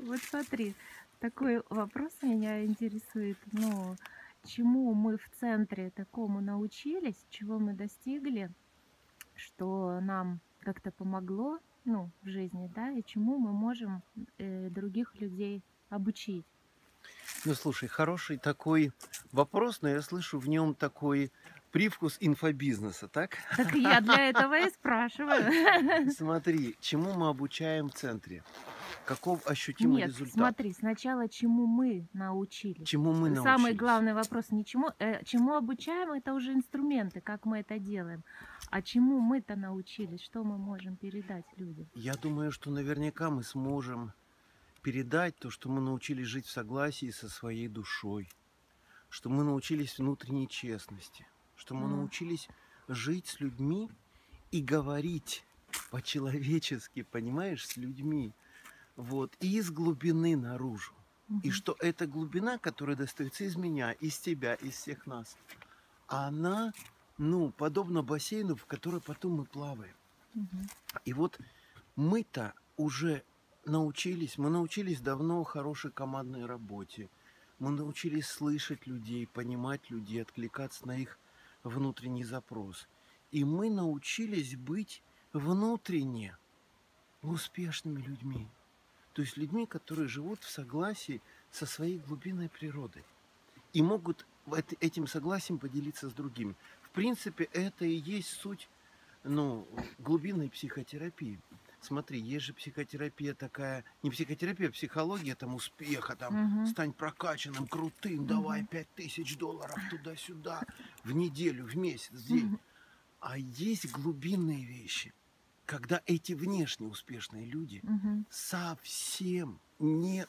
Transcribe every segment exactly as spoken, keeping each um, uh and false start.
Вот смотри, такой вопрос меня интересует. Ну, чему мы в центре такому научились, чего мы достигли, что нам как-то помогло, ну, в жизни, да, и чему мы можем э, других людей обучить? Ну, слушай, хороший такой вопрос, но я слышу в нем такой привкус инфобизнеса, так? Так я для этого и спрашиваю. Смотри, чему мы обучаем в центре? Каков ощутимый Нет, результат? смотри, сначала чему мы научились. Чему мы Самый научились? главный вопрос не чему, э, чему обучаем, это уже инструменты, как мы это делаем. А чему мы-то научились, что мы можем передать людям? Я думаю, что наверняка мы сможем передать то, что мы научились жить в согласии со своей душой, что мы научились внутренней честности, что мы М, научились жить с людьми и говорить по-человечески, понимаешь, с людьми. Вот, и из глубины наружу. И мгм, что эта глубина, которая достается из меня, из тебя, из всех нас, она, ну, подобна бассейну, в который потом мы плаваем. мгм, И вот мы-то уже научились, мы научились давно хорошей командной работе. Мы научились слышать людей, понимать людей, откликаться на их внутренний запрос. И мы научились быть внутренне успешными людьми. То есть людьми, которые живут в согласии со своей глубинной природой и могут эт- этим согласием поделиться с другими. В принципе, это и есть суть, ну, глубинной психотерапии. Смотри, есть же психотерапия такая, не психотерапия, а психология там успеха, там мгм, стань прокачанным, крутым, давай мгм, пять тысяч долларов туда-сюда в неделю, в месяц, в день. мгм, А есть глубинные вещи, когда эти внешне успешные люди мгм, совсем не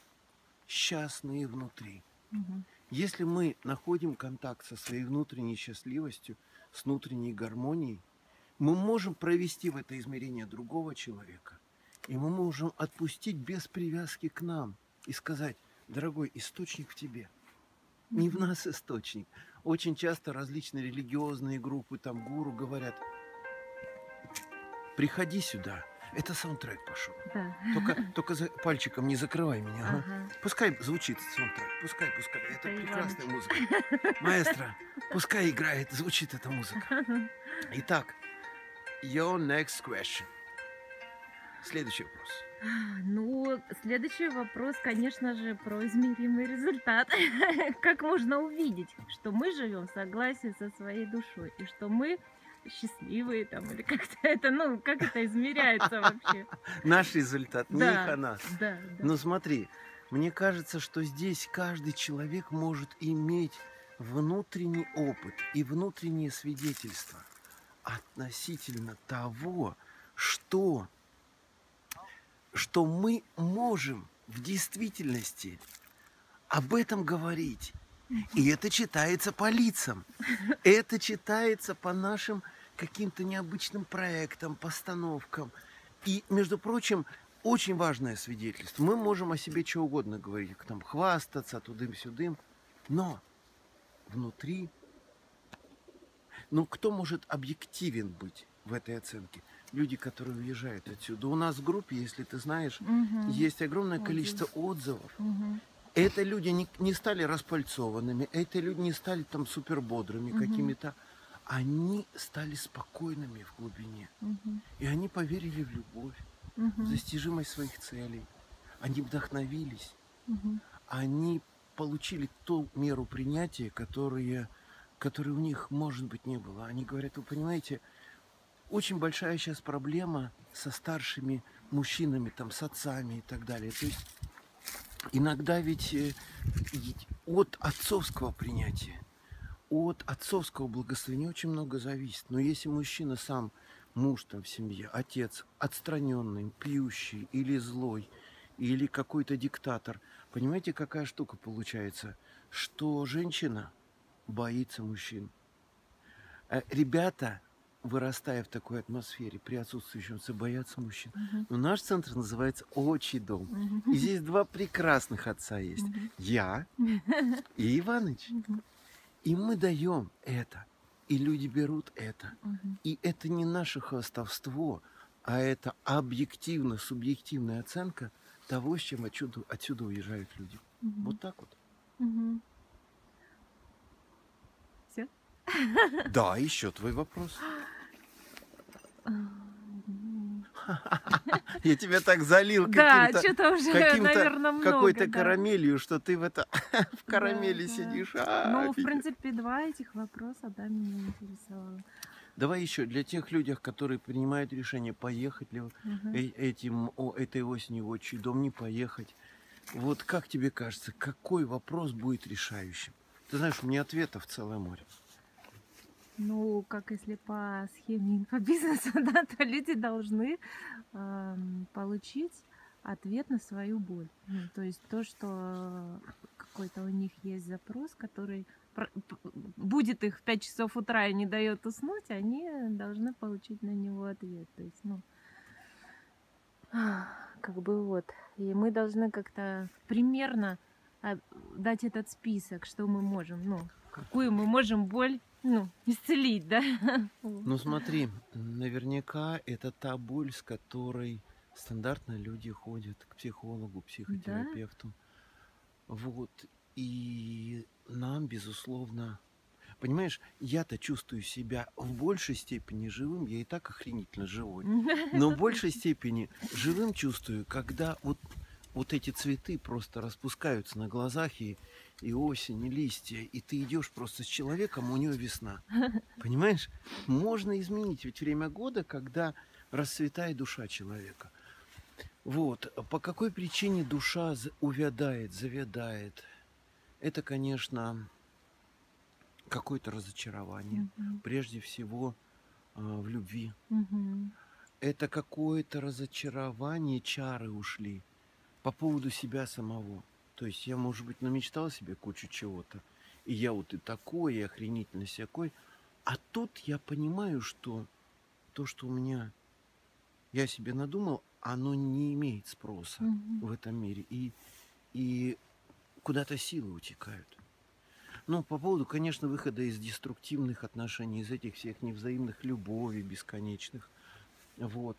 счастные внутри. мгм, Если мы находим контакт со своей внутренней счастливостью, с внутренней гармонией, мы можем провести в это измерение другого человека, и мы можем отпустить без привязки к нам и сказать: дорогой, источник в тебе, не в мгм. нас источник. Очень часто различные религиозные группы, там гуру говорят: приходи сюда, это саундтрек пошел. Да. Только, только за пальчиком не закрывай меня. Ага. Ага, Пускай звучит саундтрек, пускай, пускай. Это это Иваныч. прекрасная музыка. Маэстро, пускай играет, звучит эта музыка. Итак, your next question. Следующий вопрос. Ну, следующий вопрос, конечно же, про измеримый результат. Как можно увидеть, что мы живем в согласии со своей душой и что мы счастливые там, или как-то это, ну, как это измеряется вообще? Наш результат, не их, Да, а нас. да, да. Но смотри, мне кажется, что здесь каждый человек может иметь внутренний опыт и внутреннее свидетельство относительно того, что что мы можем в действительности об этом говорить. И это читается по лицам. Это читается по нашим каким-то необычным проектам, постановкам. И, между прочим, очень важное свидетельство. Мы можем о себе что угодно говорить, там, хвастаться тудым-сюдым, но внутри, ну, кто может объективен быть в этой оценке? Люди, которые уезжают отсюда. У нас в группе, если ты знаешь, Мгм. есть огромное Отзыв. количество отзывов. Мгм. Это люди не, не стали распальцованными, это люди не стали там супербодрыми Мгм. какими-то. Они стали спокойными в глубине. Мгм. И они поверили в любовь, в Мгм. достижимость своих целей. Они вдохновились. Мгм. Они получили ту меру принятия, которая, которой у них, может быть, не было. Они говорят: вы понимаете, очень большая сейчас проблема со старшими мужчинами, там, с отцами и так далее. То есть иногда ведь э, и от отцовского принятия, от отцовского благословения очень много зависит. Но если мужчина сам, муж там в семье, отец, отстраненный, пьющий или злой, или какой-то диктатор, понимаете, какая штука получается? Что женщина боится мужчин. Э, Ребята, вырастая в такой атмосфере, при отсутствующем отце, боятся мужчин. Мгм. Но наш центр называется «Отчий дом». Мгм. И здесь два прекрасных отца есть. Мгм. Я и Иваныч. Мгм. И мы даем это. И люди берут это. Мгм. И это не наше хвастовство, а это объективно-субъективная оценка того, с чем отсюда, отсюда уезжают люди. Мгм. Вот так вот. Мгм. Всё? Да, еще твой вопрос. А, м. Я тебя так залил Да, каким-то, чё-то уже, каким-то, наверно, много, какой-то да. карамелью, что ты в это, в Да, карамели да. сидишь. А, Ну, в офигеть. принципе, два этих вопроса, да, меня интересовало. Давай еще для тех людей, которые принимают решение, поехать ли Мгм. э- этим, о, этой осенью в отчий дом, не поехать. Вот как тебе кажется, какой вопрос будет решающим? Ты знаешь, у меня ответов целое море. Ну, как если по схеме инфобизнеса, да, то люди должны, ам, получить ответ на свою боль. Ну, то есть то, что какой-то у них есть запрос, который пр п будет их в пять часов утра и не даёт уснуть, они должны получить на него ответ. То есть, ну как бы вот. И мы должны как-то примерно, а, дать этот список, что мы можем, ну, какую мы можем боль, ну, исцелить, да? Вот. Ну смотри, наверняка это та боль, с которой стандартно люди ходят к психологу, Да? психотерапевту. Вот. И нам, безусловно, понимаешь, я-то чувствую себя в большей степени живым, я и так охренительно живой. Но в Это большей точно. степени живым чувствую, когда вот, вот эти цветы просто распускаются на глазах, и, и осень, и листья, и ты идешь просто с человеком, у него весна. Понимаешь? Можно изменить ведь время года, когда расцветает душа человека. Вот. По какой причине душа з- увядает, завядает? Это, конечно, какое-то разочарование. Мгм. Прежде всего а, в любви. Мгм. Это какое-то разочарование, чары ушли по поводу себя самого. То есть я, может быть, намечтал себе кучу чего-то, и я вот и такой, и охренительно всякой. А тут я понимаю, что то, что у меня я себе надумал, оно не имеет спроса Мгм. в этом мире. И, и куда-то силы утекают. Ну, по поводу, конечно, выхода из деструктивных отношений, из этих всех невзаимных любовей бесконечных. Вот.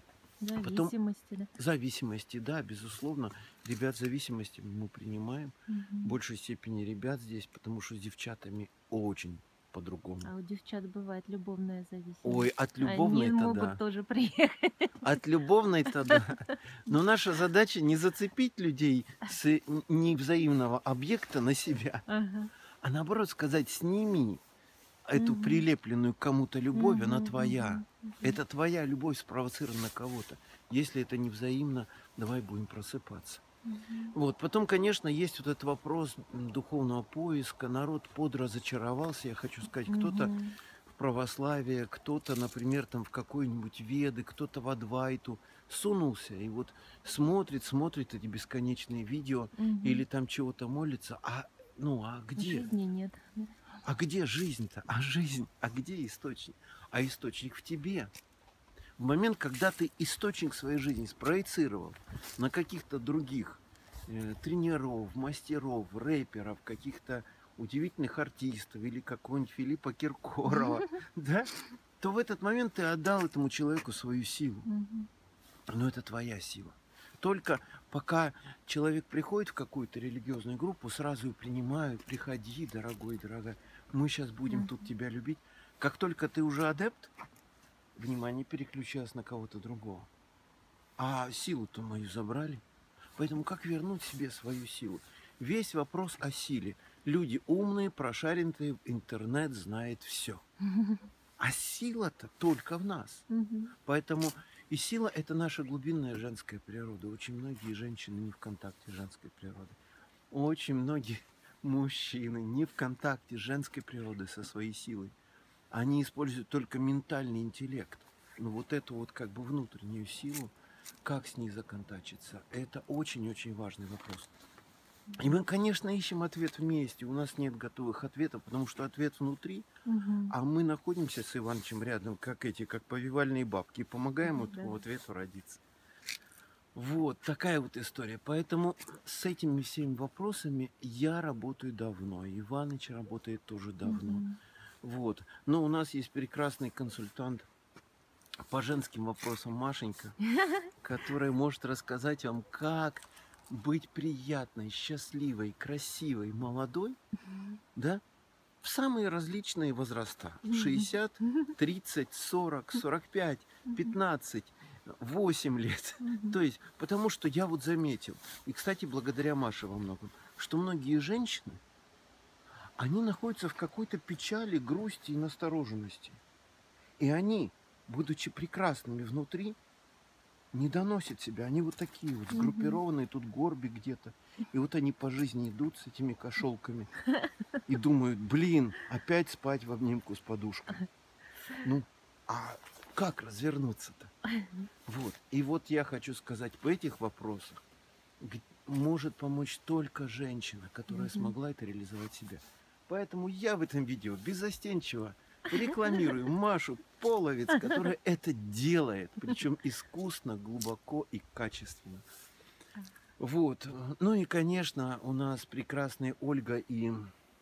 А потом Зависимости, да? зависимости, да, безусловно. Ребят с зависимостями мы принимаем. В Мгм. большей степени ребят здесь, потому что с девчатами очень по-другому. А у девчат бывает любовная Ой, зависимость. от Они любовной-то могут да. тоже приехать. От любовной-то да. Но наша задача не зацепить людей с н- невзаимного объекта на себя, Ага. а наоборот сказать, сними эту Мгм. прилепленную к кому-то любовь, она Мгм. твоя. Мгм. Мгм. Это твоя любовь спровоцирована на кого-то. Если это невзаимно, давай будем просыпаться. Мгм. Вот. Потом, конечно, есть вот этот вопрос м, духовного поиска. Народ подразочаровался. Я хочу сказать, кто-то Мгм. в православие, кто-то, например, там в какой-нибудь Веды, кто-то в Адвайту сунулся и вот смотрит, смотрит эти бесконечные видео или Мгм. там чего-то молится. А ну, а где? Жизни нет. Да. А где жизнь-то? А жизнь? А где источник? А источник в тебе. В момент, когда ты источник своей жизни спроецировал на каких-то других э, тренеров, мастеров, рэперов, каких-то удивительных артистов или какого-нибудь Филиппа Киркорова, да, то в этот момент ты отдал этому человеку свою силу. Мгм. Но это твоя сила. Только пока человек приходит в какую-то религиозную группу, сразу ее принимают. Приходи, дорогой, дорогая, мы сейчас будем тут Мгм. тебя любить. Как только ты уже адепт, внимание переключилось на кого-то другого. А силу-то мою забрали. Поэтому как вернуть себе свою силу? Весь вопрос о силе. Люди умные, прошаренные, интернет знает все. А сила-то только в нас. Мгм. Поэтому и сила – это наша глубинная женская природа. Очень многие женщины не в контакте с женской природой. Очень многие мужчины не в контакте с женской природой, со своей силой. Они используют только ментальный интеллект. Но вот эту вот как бы внутреннюю силу, как с ней законтачиться, это очень-очень важный вопрос. И мы, конечно, ищем ответ вместе. У нас нет готовых ответов, потому что ответ внутри, Мгм. а мы находимся с Иванычем рядом, как эти, как повивальные бабки, и помогаем Да. этому ответу родиться. Вот такая вот история. Поэтому с этими всеми вопросами я работаю давно. Иваныч работает тоже давно. Мгм. Вот. Но у нас есть прекрасный консультант по женским вопросам Машенька, которая может рассказать вам, как быть приятной, счастливой, красивой, молодой, да, в самые различные возраста. шестьдесят, тридцать, сорок, сорок пять, пятнадцать, восемь лет. То есть, потому что я вот заметил, и, кстати, благодаря Маше во многом, что многие женщины, они находятся в какой-то печали, грусти и настороженности. И они, будучи прекрасными внутри, не доносят себя. Они вот такие вот сгруппированные, тут горбик где-то. И вот они по жизни идут с этими кошелками и думают, блин, опять спать в обнимку с подушкой. Ну, а как развернуться-то? Вот. И вот я хочу сказать, в этих вопросах может помочь только женщина, которая смогла это реализовать себя. Поэтому я в этом видео беззастенчиво рекламирую Машу Половец, которая это делает, причем искусно, глубоко и качественно. Вот. Ну и, конечно, у нас прекрасные Ольга и,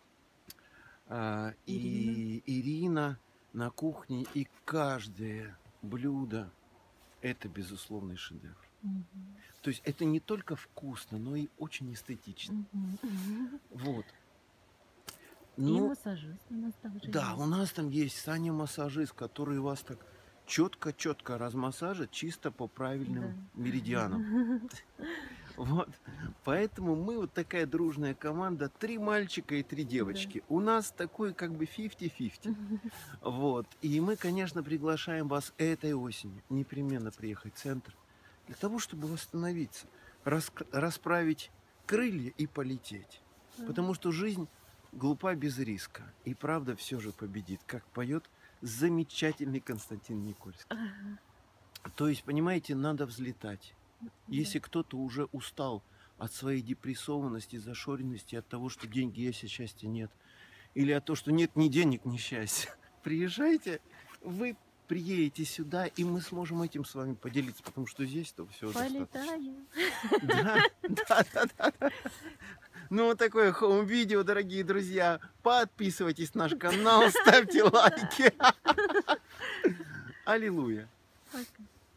а, и Ирина на кухне, и каждое блюдо это безусловный шедевр. Угу. То есть это не только вкусно, но и очень эстетично. Угу. Вот. Ну, и массажист у нас также да, есть. У нас там есть Саня массажист, который вас так четко-четко размассажит чисто по правильным да. меридианам. Вот. Поэтому мы вот такая дружная команда, три мальчика и три девочки. Да. У нас такой как бы пятьдесят на пятьдесят. Вот. И мы, конечно, приглашаем вас этой осенью непременно приехать в центр для того, чтобы восстановиться, рас расправить крылья и полететь. Потому что жизнь глупа без риска. И правда все же победит, как поет замечательный Константин Никольский. Ага. То есть, понимаете, надо взлетать. Да. Если кто-то уже устал от своей депрессованности, зашоренности, от того, что деньги есть, а счастья нет, или от того, что нет ни денег, ни счастья, приезжайте, вы приедете сюда, и мы сможем этим с вами поделиться, потому что здесь-то все достаточно. Да, да, да, да. Ну, вот такое хоум-видео, дорогие друзья. Подписывайтесь на наш канал, ставьте лайки. Аллилуйя.